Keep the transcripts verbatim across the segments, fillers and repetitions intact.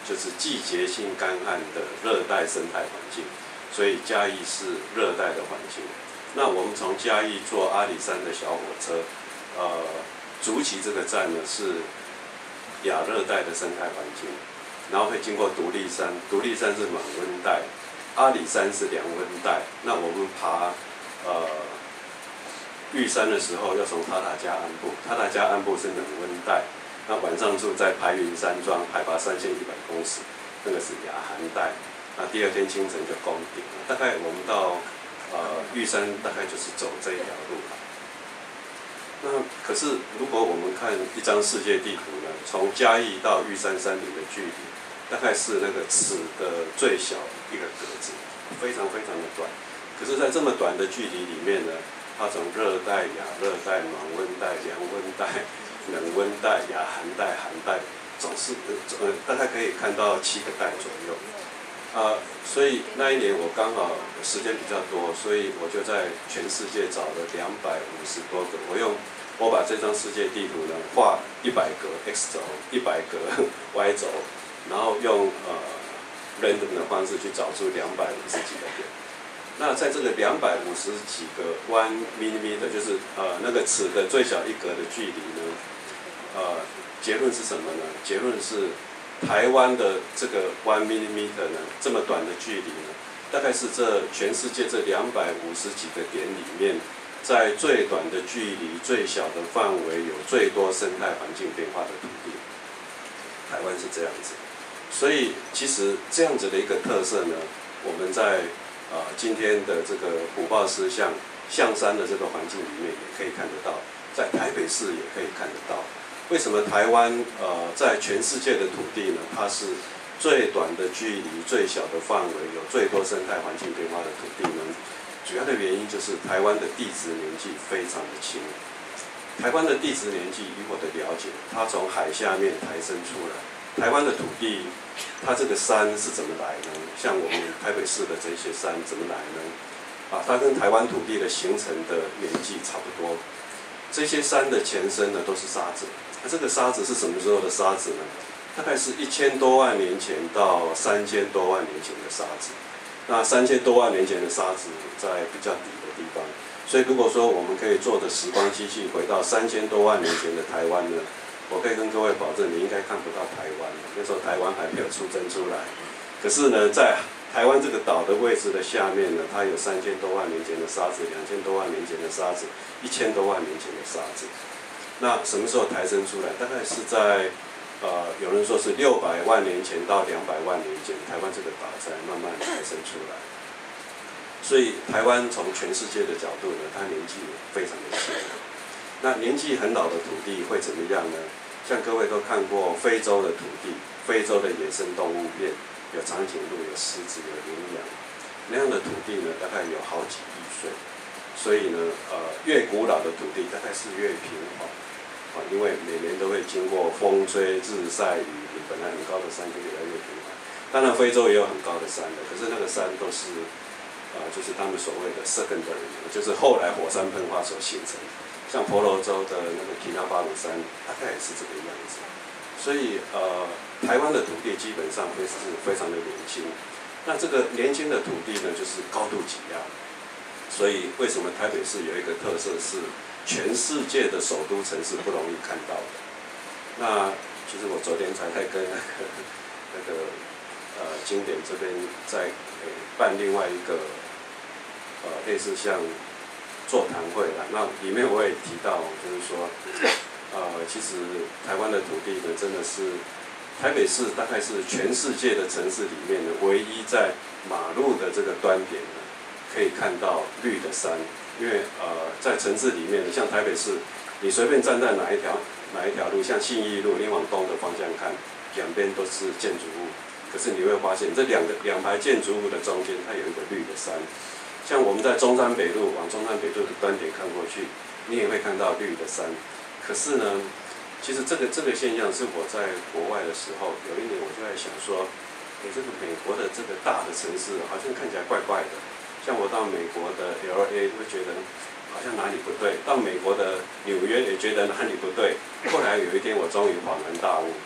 就是季节性干旱的热带生态环境，所以嘉义是热带的环境。那我们从嘉义坐阿里山的小火车，呃，竹崎这个站呢是亚热带的生态环境，然后会经过独立山，独立山是满温带，阿里山是凉温带。那我们爬呃玉山的时候，要从塔塔加鞍部，塔塔加鞍部是冷温带。那晚上住在排云山庄，海拔三千一百公尺，那个是亚寒带。那第二天清晨就攻顶了。大概我们到呃玉山，大概就是走这一条路了。那可是如果我们看一张世界地图呢，从嘉义到玉山山顶的距离，大概是那个尺的最小一个格子，非常非常的短。可是，在这么短的距离里面呢，它从热带、亚热带、暖温带、凉温带、冷温带、亚寒带、寒带，总是呃大概可以看到七个带左右。啊、呃，所以那一年我刚好时间比较多，所以我就在全世界找了两百五十多个。我用我把这张世界地图呢画一百格 X 轴，一百格 Y 轴，然后用呃 random 的方式去找出两百五十几个点。那在这个两百五十几个 one millimeter， 就是呃那个尺的最小一格的距离呢，呃，结论是什么呢？结论是台湾的这个 one millimeter 呢，这么短的距离呢，大概是这全世界这两百五十几个点里面，在最短的距离、最小的范围有最多生态环境变化的土地。台湾是这样子，所以其实这样子的一个特色呢，我们在啊、呃，今天的这个虎豹狮象象山的这个环境里面也可以看得到，在台北市也可以看得到。为什么台湾呃在全世界的土地呢？它是最短的距离、最小的范围，有最多生态环境变化的土地呢？主要的原因就是台湾的地质年纪非常的轻。台湾的地质年纪，以我的了解，它从海下面抬升出来。台湾的土地，它这个山是怎么来呢？像我们台北市的这些山怎么来呢？啊，它跟台湾土地的形成的年纪差不多。这些山的前身呢都是沙子，那、啊、这个沙子是什么时候的沙子呢？大概是一千多万年前到三千多万年前的沙子。那三千多万年前的沙子在比较底的地方，所以如果说我们可以坐着时光机器回到三千多万年前的台湾呢？我可以跟各位保证，你应该看不到台湾。那时候台湾还没有出征出来，可是呢，在台湾这个岛的位置的下面呢，它有三千多万年前的沙子，两千多万年前的沙子，一千多万年前的沙子。那什么时候抬升出来？大概是在呃，有人说是六百万年前到两百万年前，台湾这个岛才慢慢抬升出来。所以台湾从全世界的角度呢，它年纪非常的轻。那年纪很老的土地会怎么样呢？像各位都看过非洲的土地，非洲的野生动物链，有长颈鹿、有狮子、有羚羊，那样的土地呢，大概有好几亿岁。所以呢，呃，越古老的土地大概是越平缓，啊，因为每年都会经过风吹日晒雨淋，本来很高的山就越来越平缓。当然，非洲也有很高的山的，可是那个山都是，呃，就是他们所谓的 secondary， 就是后来火山喷发所形成。像婆罗洲的那个奇纳巴鲁山，大概也是这个样子。所以呃，台湾的土地基本上会是非常的年轻。那这个年轻的土地呢，就是高度挤压。所以为什么台北市有一个特色是全世界的首都城市不容易看到的？那其实我昨天才在跟那个那个呃经典这边在、呃、办另外一个呃类似像。座谈会啦，那里面我也提到，就是说，呃，其实台湾的土地呢，真的是台北市大概是全世界的城市里面呢，唯一在马路的这个端点呢，可以看到绿的山。因为呃，在城市里面，像台北市，你随便站在哪一条哪一条路，像信义路，你往东的方向看，两边都是建筑物，可是你会发现这两个两排建筑物的中间，它有一个绿的山。像我们在中山北路往中山北路的端点看过去，你也会看到绿的山。可是呢，其实这个这个现象是我在国外的时候，有一年我就在想说，哎，这个美国的这个大的城市好像看起来怪怪的。像我到美国的 L A 会觉得好像哪里不对，到美国的纽约也觉得哪里不对。后来有一天我终于恍然大悟，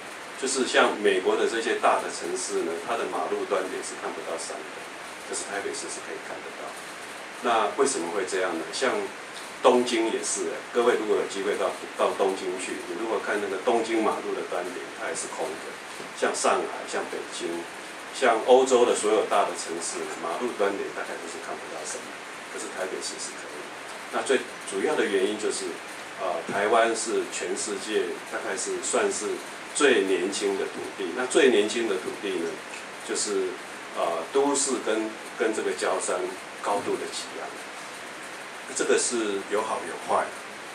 就是像美国的这些大的城市呢，它的马路端点是看不到山的，可是台北市是可以看得到。那为什么会这样呢？像东京也是，各位如果有机会到到东京去，你如果看那个东京马路的端点，它也是空的。像上海、像北京、像欧洲的所有大的城市，马路端点大概都是看不到山的，可是台北市是可以。那最主要的原因就是，呃，台湾是全世界大概是算是最年轻的土地。那最年轻的土地呢，就是呃都市跟跟这个郊山高度的挤压。这个是有好有坏。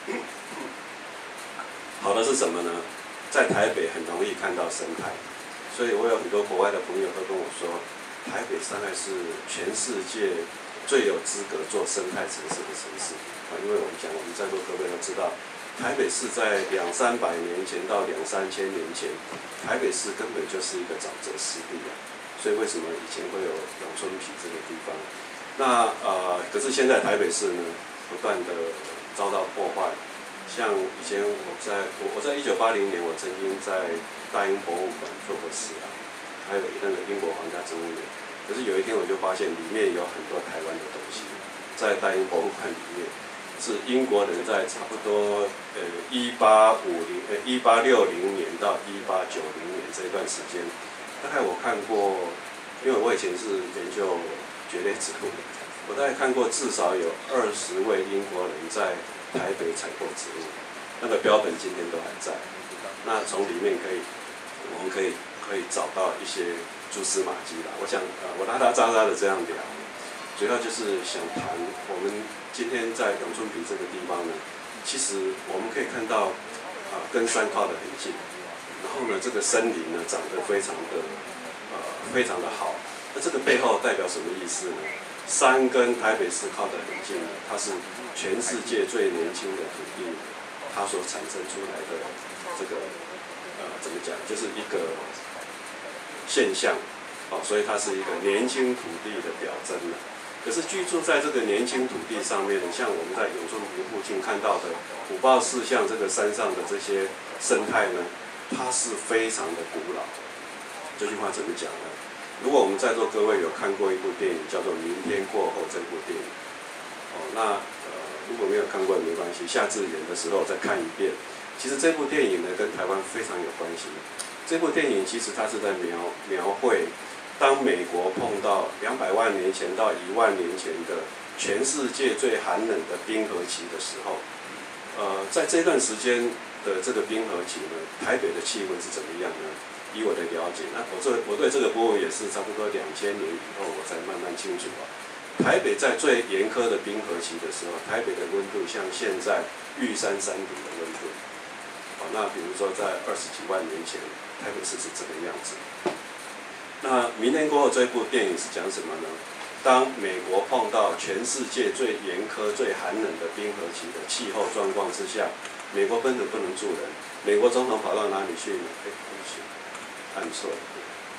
好的是什么呢？在台北很容易看到生态，所以我有很多国外的朋友都跟我说，台北大概是全世界最有资格做生态城市的城市啊。因为我们讲，我们在座各位都知道，台北市在两三百年前到两三千年前，台北市根本就是一个沼泽湿地啊。所以为什么以前会有永春圯这个地方？那呃，可是现在台北市呢，不断的遭到破坏。像以前我在我我在一九八零年，我曾经在大英博物馆做过事啊，还有那个英国皇家植物园。可是有一天我就发现里面有很多台湾的东西，在大英博物馆里面，是英国人在差不多呃一八五零呃一八六零年到一八九零年这段时间，大概我看过，因为我以前是研究蕨类植物的，我大概看过至少有二十位英国人在台北采购植物，那个标本今天都还在。那从里面可以，我们可以可以找到一些蛛丝马迹啦。我想，呃，我拉拉杂杂的这样聊，主要就是想谈我们今天在永春圯这个地方呢，其实我们可以看到，啊、呃，跟山靠得很近，然后呢，这个森林呢长得非常的，呃，非常的好。那这个背后代表什么意思呢？山跟台北市靠得很近，它是全世界最年轻的土地，它所产生出来的这个呃怎么讲，就是一个现象，哦，所以它是一个年轻土地的表征了。可是居住在这个年轻土地上面，像我们在永春圯附近看到的虎豹四象这个山上的这些生态呢，它是非常的古老。这句话怎么讲呢？如果我们在座各位有看过一部电影叫做《明天过后》这部电影，哦，那呃如果没有看过也没关系，下次演的时候再看一遍。其实这部电影呢跟台湾非常有关系。这部电影其实它是在描描绘，当美国碰到两百万年前到一万年前的全世界最寒冷的冰河期的时候，呃，在这段时间的这个冰河期呢，台北的气温是怎么样呢？以我的了解，那我这我对这个部分也是差不多两千年以后我才慢慢清楚啊。台北在最严苛的冰河期的时候，台北的温度像现在玉山山顶的温度。好，那比如说在二十几万年前，台北市是这个样子。那明天过后这部电影是讲什么呢？当美国碰到全世界最严苛、最寒冷的冰河期的气候状况之下，美国根本不能住人。美国总统跑到哪里去呢？哎，对不起。按错了。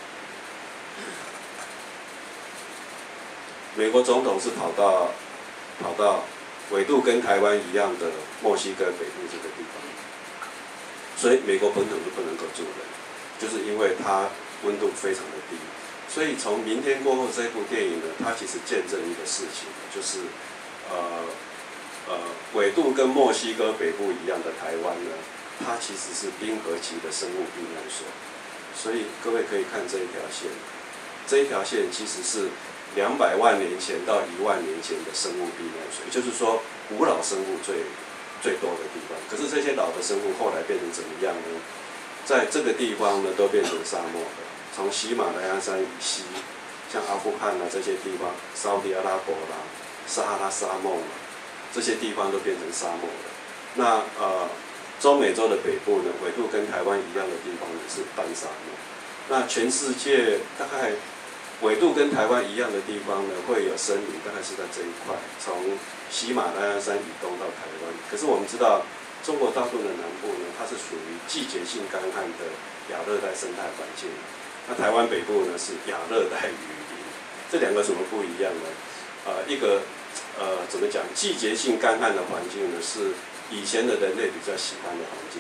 美国总统是跑到跑到纬度跟台湾一样的墨西哥北部这个地方，所以美国本土是不能够住人，就是因为它温度非常的低。所以从明天过后这部电影呢，它其实见证一个事情，就是呃呃纬度跟墨西哥北部一样的台湾呢，它其实是冰河期的生物避难所。所以各位可以看这一条线，这一条线其实是两百万年前到一万年前的生物避难所，也就是说古老生物最最多的地方。可是这些老的生物后来变成怎么样呢？在这个地方呢，都变成沙漠了。从喜马拉雅山以西，像阿富汗啊这些地方，沙特阿拉伯啦、撒哈拉沙漠啦，这些地方都变成沙漠了。那呃。中美洲的北部呢，纬度跟台湾一样的地方呢是半沙漠。那全世界大概纬度跟台湾一样的地方呢，会有森林，大概是在这一块，从喜马拉雅山以东到台湾。可是我们知道，中国大陆的南部呢，它是属于季节性干旱的亚热带生态环境。那台湾北部呢是亚热带雨林，这两个什么不一样呢？呃，一个呃怎么讲？季节性干旱的环境呢是以前的人类比较喜欢的环境，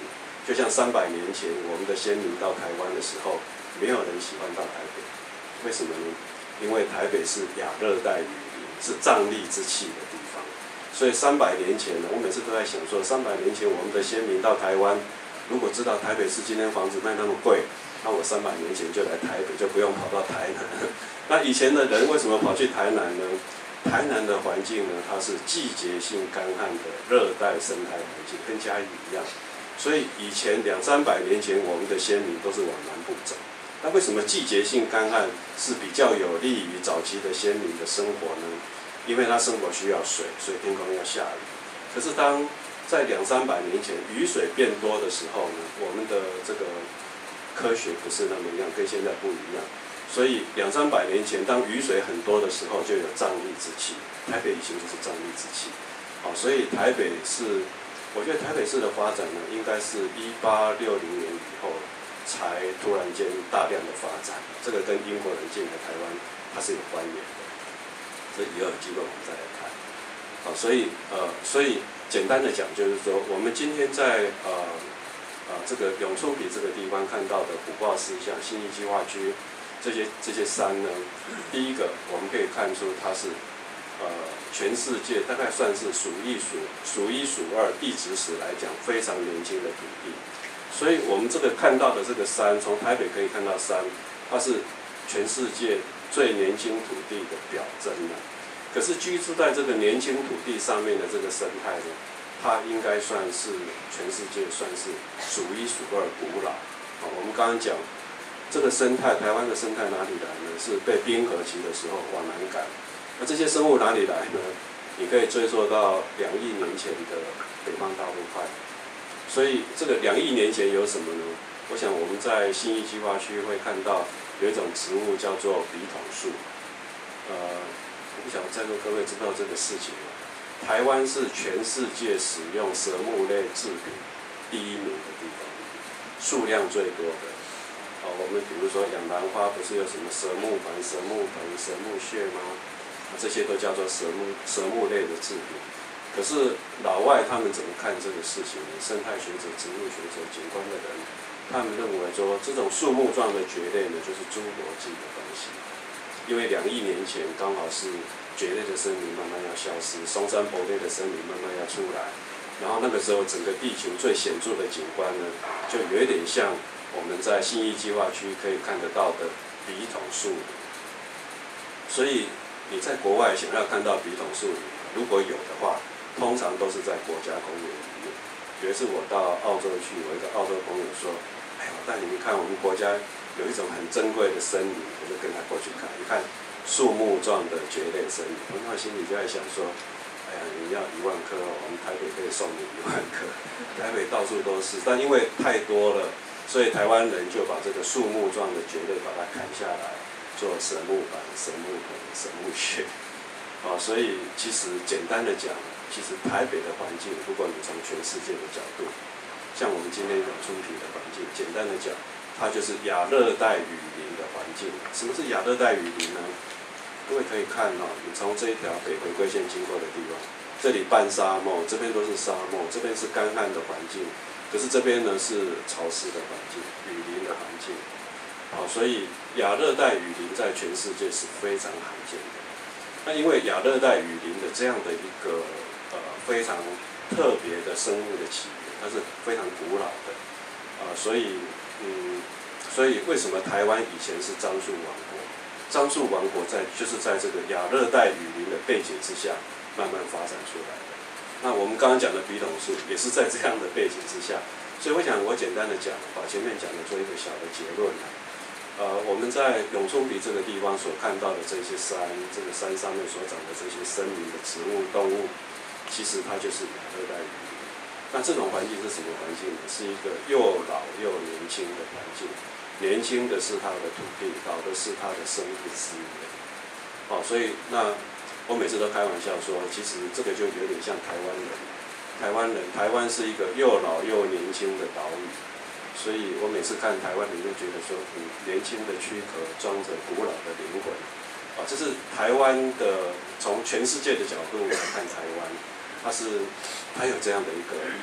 就像三百年前我们的先民到台湾的时候，没有人喜欢到台北，为什么呢？因为台北是亚热带雨林，是瘴疠之气的地方。所以三百年前呢，我每次都在想说，三百年前我们的先民到台湾，如果知道台北市今天房子卖那么贵，那我三百年前就来台北，就不用跑到台南。那以前的人为什么跑去台南呢？台南的环境呢，它是季节性干旱的热带生态环境，跟嘉义一样。所以以前两三百年前，我们的先民都是往南部走。那为什么季节性干旱是比较有利于早期的先民的生活呢？因为他生活需要水，所以天空要下雨。可是当在两三百年前雨水变多的时候呢，我们的这个科学不是那么一样，跟现在不一样。所以两三百年前，当雨水很多的时候，就有瘴疠之气。台北以前就是瘴疠之气。好，所以台北市，我觉得台北市的发展呢，应该是一八六零年以后才突然间大量的发展。这个跟英国人进来台湾，它是有关联的。所以以后有机会我们再来看。好，所以呃，所以简单的讲，就是说，我们今天在呃呃这个永春比这个地方看到的虎豹四象、信义计划区。这些这些山呢，第一个我们可以看出它是，呃，全世界大概算是数一数数一数二地质史来讲非常年轻的土地，所以我们这个看到的这个山，从台北可以看到山，它是全世界最年轻土地的表征呢。可是居住在这个年轻土地上面的这个生态呢，它应该算是全世界算是数一数二古老。好，我们刚刚讲。这个生态，台湾的生态哪里来呢？是被冰河期的时候往南赶。那这些生物哪里来呢？你可以追溯到两亿年前的北方大陆派。所以这个两亿年前有什么呢？我想我们在信义计划区会看到有一种植物叫做笔筒树。呃，我不晓得在座各位知道这个事情吗？台湾是全世界使用蛇木类制品第一名的地方，数量最多的。哦，我们比如说养兰花，不是有什么蛇木盘、蛇木盆、蛇木屑吗？啊，这些都叫做蛇木蛇木类的制品。可是老外他们怎么看这个事情呢？生态学者、植物学者、景观的人，他们认为说这种树木状的蕨类呢，就是侏罗纪的东西。因为两亿年前刚好是蕨类的森林慢慢要消失，松山柏类的森林慢慢要出来，然后那个时候整个地球最显著的景观呢，就有一点像。我们在信义计划区可以看得到的笔筒树林，所以你在国外想要看到笔筒树林，如果有的话，通常都是在国家公园里面。有一次我到澳洲去，我一个澳洲朋友说：“哎，我带你们看我们国家有一种很珍贵的森林。”我就跟他过去看，一看树木状的蕨类森林，我那心里就在想说：“哎呀，你要一万棵，我们台北可以送你一万棵。台北到处都是，但因为太多了。”所以台湾人就把这个树木状的蕨类把它砍下来，做神木板、神木盆、神木屑。啊，所以其实简单的讲，其实台北的环境，如果你从全世界的角度，像我们今天永春皮的环境，简单的讲，它就是亚热带雨林的环境。什么是亚热带雨林呢？各位可以看哦，你从这一条北回归线经过的地方，这里半沙漠，这边都是沙漠，这边是干旱的环境。可是这边呢是潮湿的环境，雨林的环境，好，所以亚热带雨林在全世界是非常罕见的。那因为亚热带雨林的这样的一个呃非常特别的生物的起源，它是非常古老的，啊、呃，所以嗯，所以为什么台湾以前是樟树王国？樟树王国在就是在这个亚热带雨林的背景之下慢慢发展出来的。那我们刚刚讲的笔筒树也是在这样的背景之下，所以我想我简单的讲，把前面讲的做一个小的结论。呃，我们在永春皮这个地方所看到的这些山，这个山上面所长的这些森林的植物、动物，其实它就是亚热带雨林。那这种环境是什么环境呢？是一个又老又年轻的环境。年轻的是它的土地，老的是它的生物资源。哦，所以那。我每次都开玩笑说，其实这个就有点像台湾人。台湾人，台湾是一个又老又年轻的岛屿，所以我每次看台湾人就觉得说，嗯，年轻的躯壳装着古老的灵魂。啊，这是台湾的，从全世界的角度来看台湾，它是它有这样的一个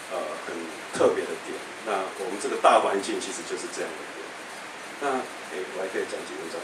呃很特别的点。那我们这个大环境其实就是这样的点。那诶，我还可以讲几分钟？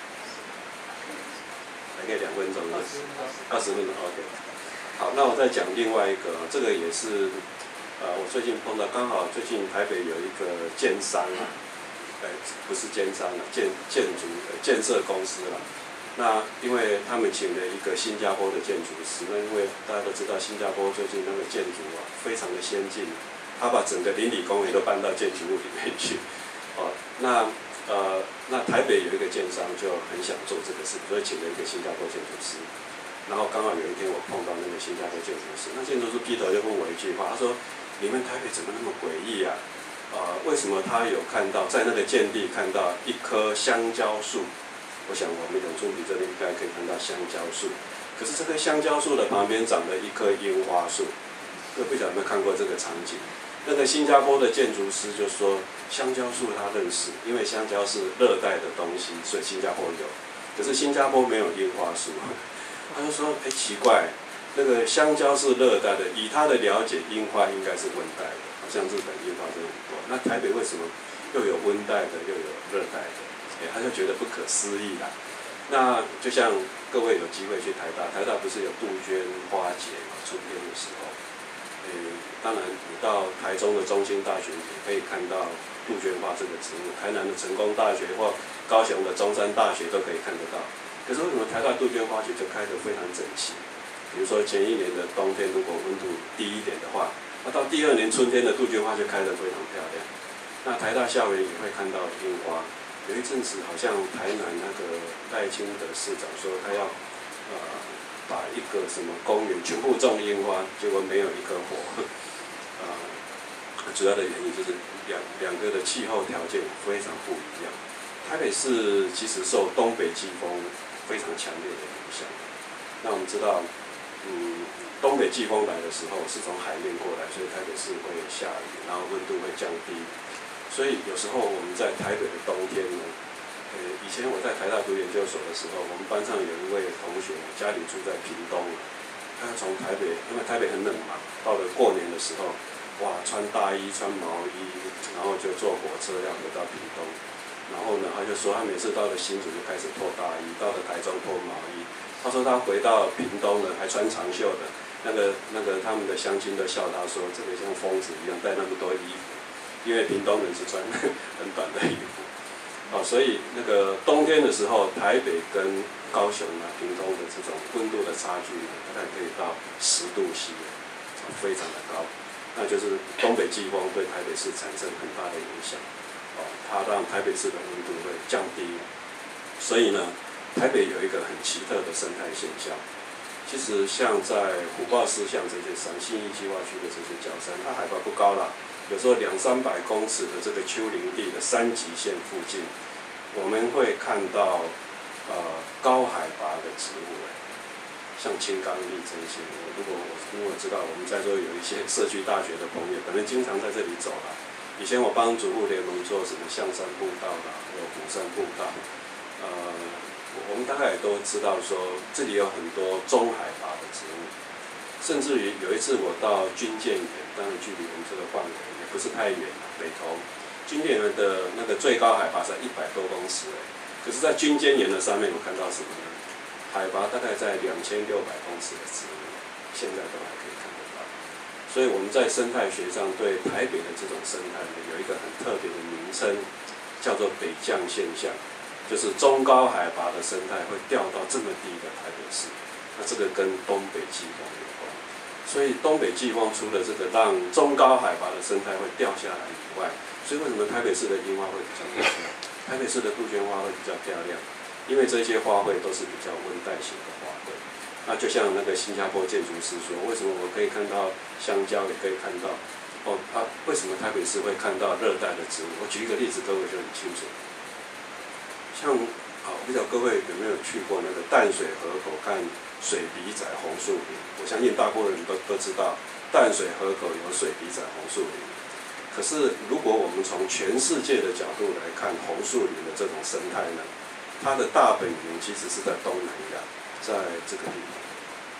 还可以两分钟？二十分钟 ，OK。好，那我再讲另外一个，这个也是呃我最近碰到，刚好最近台北有一个建商啊，呃不是建商啊，建建筑建设公司啦。那因为他们请了一个新加坡的建筑师，那因为大家都知道新加坡最近那个建筑啊非常的先进，他把整个邻里公园都搬到建筑物里面去，哦，那呃那台北有一个建商就很想做这个事，所以请了一个新加坡建筑师，然后刚好有一天我碰到那个新加坡建筑师，那建筑师劈头就问我一句话，他说：“你们台北怎么那么诡异啊？呃，为什么他有看到在那个建地看到一棵香蕉树？”我想我们永春里这边应该可以看到香蕉树，可是这棵香蕉树的旁边长了一棵樱花树。各位不晓得有没有看过这个场景？那个新加坡的建筑师就说，香蕉树他认识，因为香蕉是热带的东西，所以新加坡有。可是新加坡没有樱花树，他就说，哎，奇怪，那个香蕉是热带的，以他的了解，樱花应该是温带的，好像日本樱花就很多。那台北为什么又有温带的，又有热带的？他就觉得不可思议啦。那就像各位有机会去台大，台大不是有杜鹃花节嘛？春天的时候，诶，当然你到台中的中兴大学也可以看到杜鹃花这个植物，台南的成功大学或高雄的中山大学都可以看得到。可是为什么台大杜鹃花节就开得非常整齐？比如说前一年的冬天如果温度低一点的话，那到第二年春天的杜鹃花就开得非常漂亮。那台大校园也会看到樱花。有一阵子好像台南那个赖清德市长说他要呃把一个什么公园全部种樱花，结果没有一棵活。呃，主要的原因就是两两个的气候条件非常不一样。台北市其实受东北季风非常强烈的影响。那我们知道，嗯，东北季风来的时候是从海面过来，所以台北市会下雨，然后温度会降低。所以有时候我们在台北的冬天呢，呃，以前我在台大读研究所的时候，我们班上有一位同学，家里住在屏东，他从台北，因为台北很冷嘛，到了过年的时候，哇，穿大衣、穿毛衣，然后就坐火车要回到屏东，然后呢，他就说他每次到了新竹就开始脱大衣，到了台中脱毛衣，他说他回到屏东呢还穿长袖的，那个那个他们的乡亲都笑他说这个像疯子一样带那么多衣服。因为屏东人是穿很短的衣服，哦，所以那个冬天的时候，台北跟高雄啊、屏东的这种温度的差距呢，大概可以到十度 C， 非常的高。那就是东北季风对台北市产生很大的影响，哦，它让台北市的温度会降低。所以呢，台北有一个很奇特的生态现象。其实像在虎豹四巷这些山、信义计划区的这些角山，它海拔不高啦。有时候两三百公尺的这个丘陵地的山脊线附近，我们会看到呃高海拔的植物，像青冈栎这些。如果我因为我知道我们在座有一些社区大学的朋友，可能经常在这里走啦。以前我帮主妇联盟做什么象山步道啦，还有虎山步道，呃，我们大概也都知道说这里有很多中海拔的植物，甚至于有一次我到军舰园，当然距离我们这个范围也不是太远了，北投军舰园的那个最高海拔在一百多公尺哎，可是，在军舰园的上面我看到什么呢？海拔大概在两千六百公尺的植物，现在都还可以看得到。所以我们在生态学上对台北的这种生态呢，有一个很特别的名称，叫做北降现象，就是中高海拔的生态会掉到这么低的台北市。那这个跟东北季风有关，所以东北季风除了这个让中高海拔的生态会掉下来以外，所以为什么台北市的樱花会比较漂亮，台北市的杜鹃花会比较漂亮？因为这些花卉都是比较温带型的花卉。那就像那个新加坡建筑师说，为什么我可以看到香蕉，也可以看到哦啊？为什么台北市会看到热带的植物？我举一个例子，各位就很清楚。像啊，我不知道各位有没有去过那个淡水河口看水笔仔红树林？我相信大部分人都都知道，淡水河口有水笔仔红树林。可是，如果我们从全世界的角度来看红树林的这种生态呢，它的大本营其实是在东南亚，在这个地方。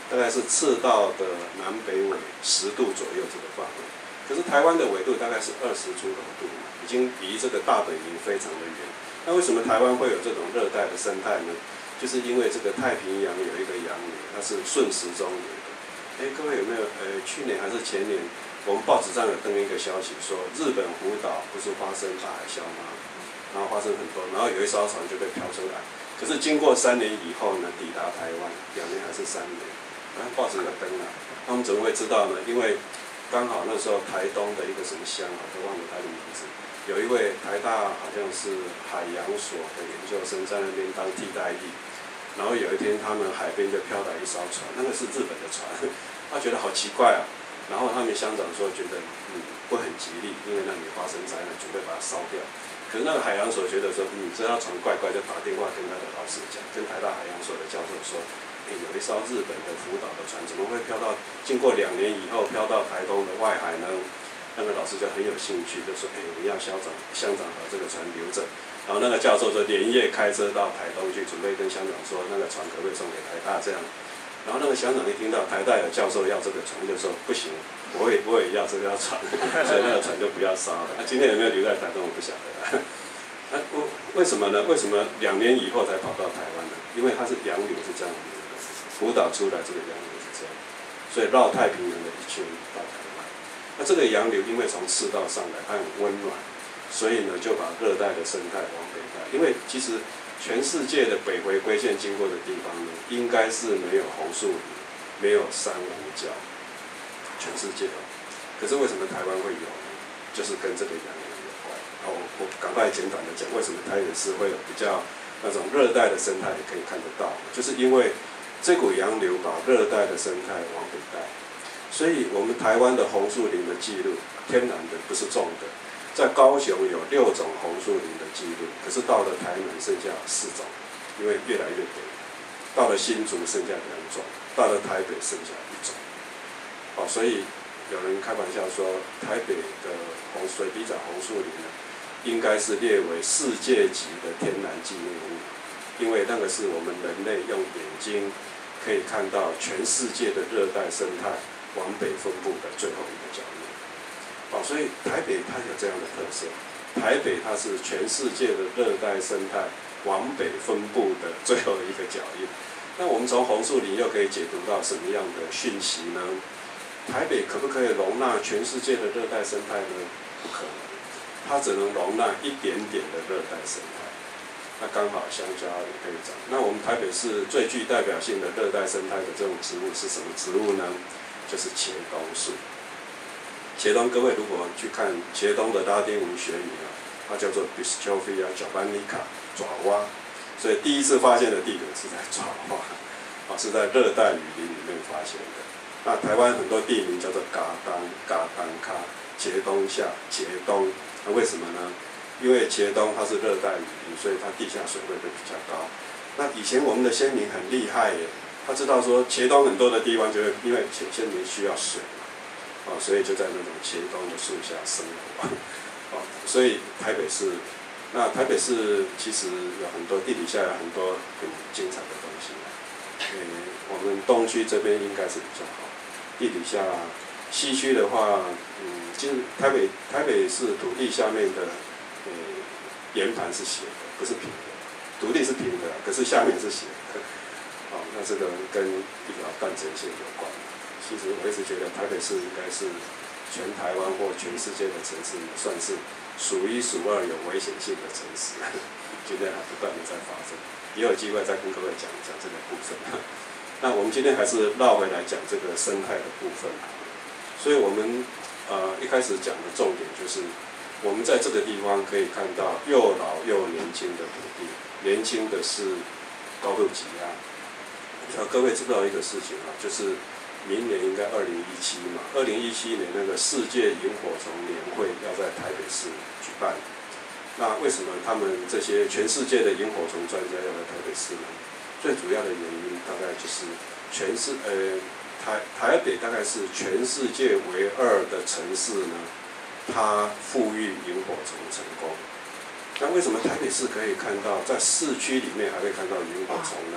大概是赤道的南北纬十度左右这个范围。可是台湾的纬度大概是二十出头度，已经离这个大本营非常的远。那为什么台湾会有这种热带的生态呢？就是因为这个太平洋有一个洋流，它是顺时钟流的。哎，各位有没有？呃，去年还是前年，我们报纸上有登一个消息说，日本福岛不是发生大海啸吗？然后发生很多，然后有一艘船就被漂出来。可是经过三年以后呢，抵达台湾，两年还是三年？然后报纸有登了，他们怎么会知道呢？因为刚好那时候台东的一个什么乡啊，都忘了他的名字，有一位台大好像是海洋所的研究生在那边当替代役，然后有一天他们海边就飘来一艘船，那个是日本的船，他觉得好奇怪啊，然后他们乡长说觉得嗯不很吉利，因为那里发生灾难，准备把它烧掉。可是那个海洋所觉得说嗯这条船怪怪，就打电话跟他的老师讲，跟台大海洋所的教授说。有一艘日本的福岛的船，怎么会飘到经过两年以后飘到台东的外海呢？那个老师就很有兴趣，就说：“哎，我们要乡长乡长把这个船留着。”然后那个教授就连夜开车到台东去，准备跟乡长说那个船可不可以送给台大这样。然后那个乡长一听到台大有教授要这个船，就说：“不行，我也我也要这条船。”所以那个船就不要烧了。那今天有没有留在台东，我不晓得了。那为什么呢？为什么两年以后才跑到台湾呢？因为它是洋流是这样的。福岛出来这个洋流是这样，所以绕太平洋的一圈到台湾。那这个洋流因为从赤道上来，它很温暖，所以呢就把热带的生态往北带。因为其实全世界的北回归线经过的地方呢，应该是没有红树林，没有珊瑚礁，全世界哦。可是为什么台湾会有呢？就是跟这个洋流有关。好，我我赶快简短的讲，为什么台北市会有比较那种热带的生态，也可以看得到，就是因为。这股洋流把热带的生态往北带，所以我们台湾的红树林的记录，天然的不是种的，在高雄有六种红树林的记录，可是到了台南剩下四种，因为越来越北。到了新竹剩下两种，到了台北剩下一种。哦，所以有人开玩笑说，台北的红水笔仔红树林呢，应该是列为世界级的天然纪念物。因为那个是我们人类用眼睛可以看到全世界的热带生态往北分布的最后一个角落。哦，所以台北它有这样的特色，台北它是全世界的热带生态往北分布的最后一个脚印。那我们从红树林又可以解读到什么样的讯息呢？台北可不可以容纳全世界的热带生态呢？不可能，它只能容纳一点点的热带生态。那刚好香蕉也可以长。那我们台北市最具代表性的热带生态的这种植物是什么植物呢？就是茄冬树。茄冬，各位如果去看茄冬的拉丁文学名啊，它叫做 Bischofia javanica 爪哇。所以第一次发现的地点是在爪哇，啊，是在热带雨林里面发现的。那台湾很多地名叫做嘎当、嘎当卡、茄冬下、茄冬，那为什么呢？因为茄冬它是热带雨林，所以它地下水位会比较高。那以前我们的先民很厉害耶，他知道说茄冬很多的地方就会因为先民需要水嘛，哦，所以就在那种茄冬的树下生活。哦，所以台北市，那台北市其实有很多地底下有很多很精彩的东西。诶，我们东区这边应该是比较好，地底下西区的话，嗯，其实台北台北市土地下面的。呃，岩盘是斜的，不是平的。土地是平的，可是下面是斜的。好，那这个跟一条断层线有关。其实我一直觉得台北市应该是全台湾或全世界的城市，算是数一数二有危险性的城市。今天还不断的在发生，也有机会再跟各位讲一讲这个部分。那我们今天还是绕回来讲这个生态的部分。所以我们呃一开始讲的重点就是。我们在这个地方可以看到又老又年轻的土地，年轻的是高度挤压。呃，各位知道一个事情啊，就是明年应该二零一七嘛，二零一七年那个世界萤火虫年会要在台北市举办。那为什么他们这些全世界的萤火虫专家要来台北市呢？最主要的原因大概就是全世呃台台北大概是全世界唯二的城市呢。它富裕萤火虫成功，那为什么台北市可以看到，在市区里面还可以看到萤火虫呢？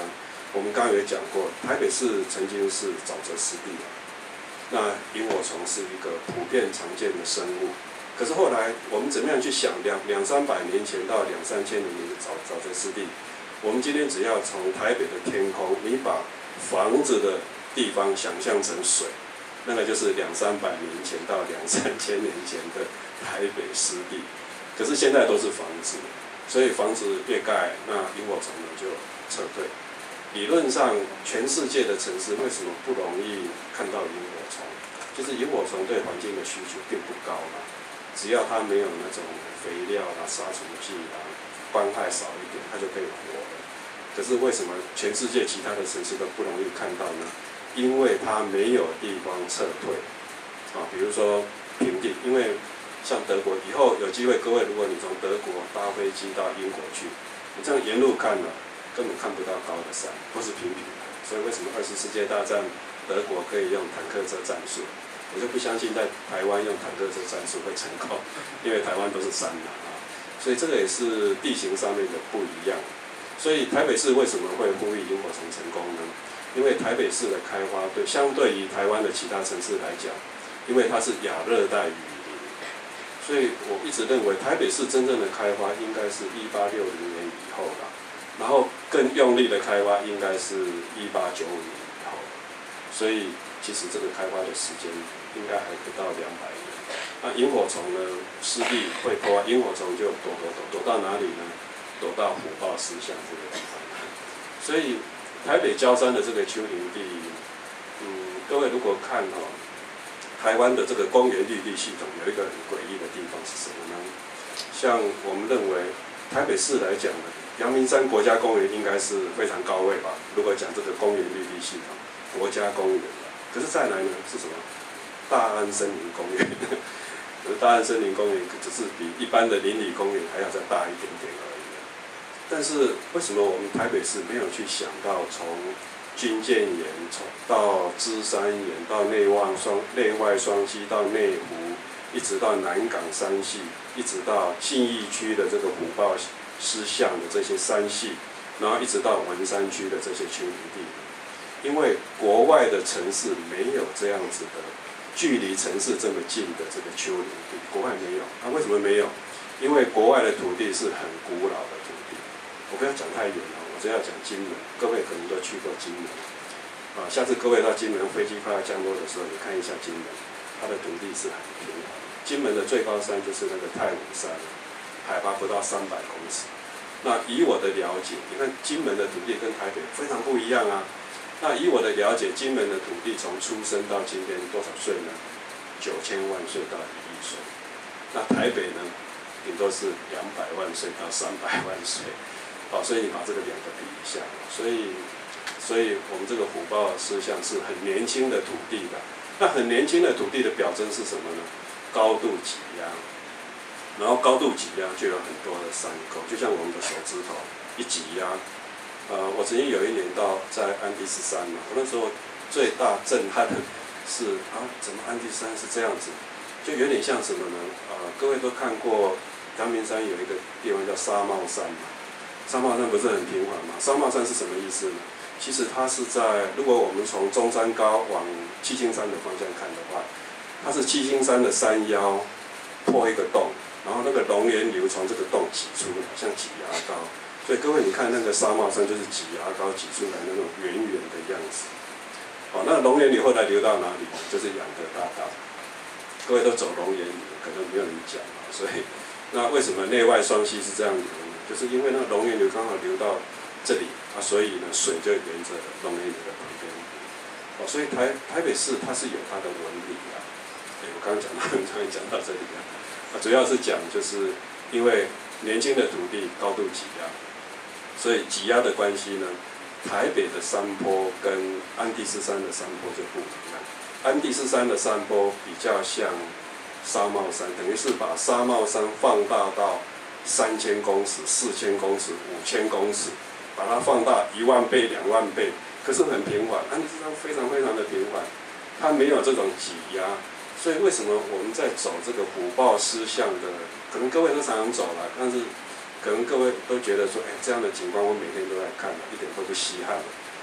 我们刚刚也讲过，台北市曾经是沼泽湿地啊，那萤火虫是一个普遍常见的生物。可是后来我们怎么样去想两两三百年前到两三千年的沼沼泽湿地？我们今天只要从台北的天空，你把房子的地方想象成水，那个就是两三百年前到两三千年前的台北湿地。可是现在都是房子，所以房子越盖，那萤火虫呢就撤退。理论上，全世界的城市为什么不容易看到萤火虫？就是萤火虫对环境的需求并不高嘛，只要它没有那种肥料啦、杀虫剂啦，光害少一点，它就可以活了。可是为什么全世界其他的城市都不容易看到呢？因为它没有地方撤退啊，比如说平地，因为像德国以后有机会，各位如果你从德国搭飞机到英国去，你这样沿路看了，根本看不到高的山，都是平平的。所以为什么二次世界大战德国可以用坦克车战术？我就不相信在台湾用坦克车战术会成功，因为台湾都是山嘛啊，所以这个也是地形上面的不一样。所以台北市为什么会呼吁萤火虫成功呢？因为台北市的开花对相对于台湾的其他城市来讲，因为它是亚热带雨林，所以我一直认为台北市真正的开花应该是一八六零年以后啦，然后更用力的开花应该是一八九五年以后，所以其实这个开花的时间应该还不到两百年。那萤火虫呢，湿地会破坏，萤火虫就躲躲躲躲到哪里呢？躲到虎豹石像这个地方。所以台北礁山的这个丘陵地，嗯，各位如果看哦，台湾的这个公园绿地系统有一个很诡异的地方是什么呢？像我们认为台北市来讲呢，阳明山国家公园应该是非常高位吧？如果讲这个公园绿地系统，国家公园，可是再来呢是什么？大安森林公园。大安森林公园只是比一般的邻里公园还要再大一点点而已。但是为什么我们台北市没有去想到从军舰岩从到芝山岩到内外双内外双溪到内湖，一直到南港山系，一直到信义区的这个虎豹狮像的这些山系，然后一直到文山区的这些丘陵地？因为国外的城市没有这样子的距离城市这么近的这个丘陵地，国外没有。啊，为什么没有？因为国外的土地是很古老的土地。我不要讲太远了，我只要讲金门，各位可能都去过金门。啊，下次各位到金门飞机快要降落的时候，你看一下金门，它的土地是很平缓。金门的最高山就是那个太武山，海拔不到三百公尺。那以我的了解，你看金门的土地跟台北非常不一样啊。那以我的了解，金门的土地从出生到今天多少岁呢？九千万岁到一亿岁。那台北呢，顶多是两百万岁到三百万岁。好，所以你把这个两个比一下，所以，所以我们这个虎豹狮像是很年轻的土地的。那很年轻的土地的表征是什么呢？高度挤压，然后高度挤压就有很多的山沟，就像我们的手指头一挤压。呃，我曾经有一年到在安第斯山嘛，我那时候最大震撼的是啊，怎么安第斯山是这样子？就有点像什么呢？呃，各位都看过阳明山有一个地方叫沙帽山嘛。沙帽山不是很平缓吗？沙帽山是什么意思呢？其实它是在，如果我们从中山高往七星山的方向看的话，它是七星山的山腰破一个洞，然后那个龙源流从这个洞挤出来，像挤牙膏。所以各位你看那个沙帽山就是挤牙膏挤出来那种圆圆的样子。好，那龙源流后来流到哪里？就是养德大道。各位都走龙源流，可能没有人讲啊。所以那为什么内外双溪是这样流呢？就是因为那个龙源流刚好流到这里啊，所以呢水就沿着龙源流的旁边流。哦，所以台台北市它是有它的纹理啊。哎，我刚刚讲到，刚刚讲到这里啊，啊，主要是讲就是因为年轻的土地高度挤压，所以挤压的关系呢，台北的山坡跟安第斯山的山坡就不一样。安第斯山的山坡比较像沙帽山，等于是把沙帽山放大到三千公尺、四千公尺、五千公尺，把它放大一万倍、两万倍，可是很平缓。安第斯山非常非常的平缓，它没有这种挤压，所以为什么我们在走这个虎豹狮像的，可能各位都常常走了，但是可能各位都觉得说，哎，这样的景观我每天都在看，一点都不稀罕。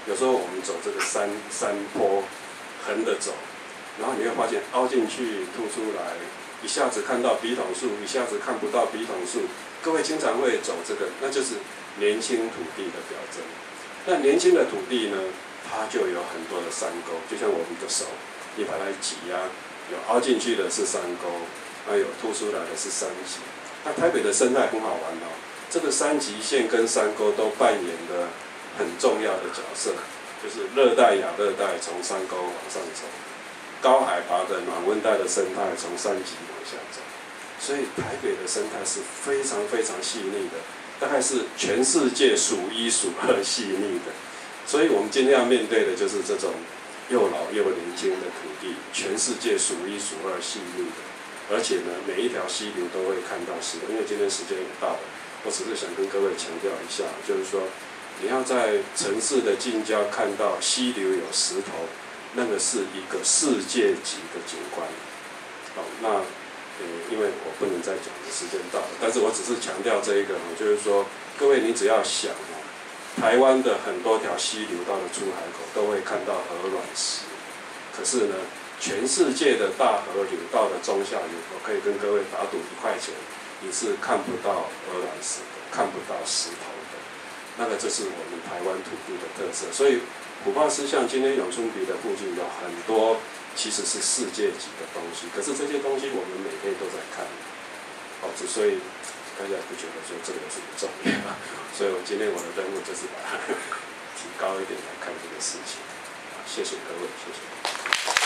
有时候我们走这个山山坡，横着走，然后你会发现凹进去、凸出来，一下子看到笔筒树，一下子看不到笔筒树。各位经常会走这个，那就是年轻土地的表征。那年轻的土地呢，它就有很多的山沟，就像我们的手，你把它挤压，有凹进去的是山沟，那有凸出来的是山脊。那台北的生态很好玩哦，这个山脊线跟山沟都扮演了很重要的角色，就是热带、亚热带从山沟往上走，高海拔的暖温带的生态从山脊往下走。所以台北的生态是非常非常细腻的，大概是全世界数一数二细腻的。所以我们今天要面对的就是这种又老又年轻的土地，全世界数一数二细腻的。而且呢，每一条溪流都会看到石头，因为今天时间也到了，我只是想跟各位强调一下，就是说，你要在城市的近郊看到溪流有石头，那个是一个世界级的景观。好，那。呃，因为我不能再讲了，时间到了。但是我只是强调这一个，就是说，各位你只要想哦，台湾的很多条溪流到了出海口都会看到鹅卵石，可是呢，全世界的大河流到了中下游，我可以跟各位打赌一块钱，你是看不到鹅卵石的，看不到石头的。那个就是我们台湾土地的特色。所以，虎豹狮像今天永春鼻的附近有很多。其实是世界级的东西，可是这些东西我们每天都在看，哦，之所以大家也不觉得说这个有什么重要，所以我今天我的任务就是把它提高一点来看这个事情，谢谢各位，谢谢。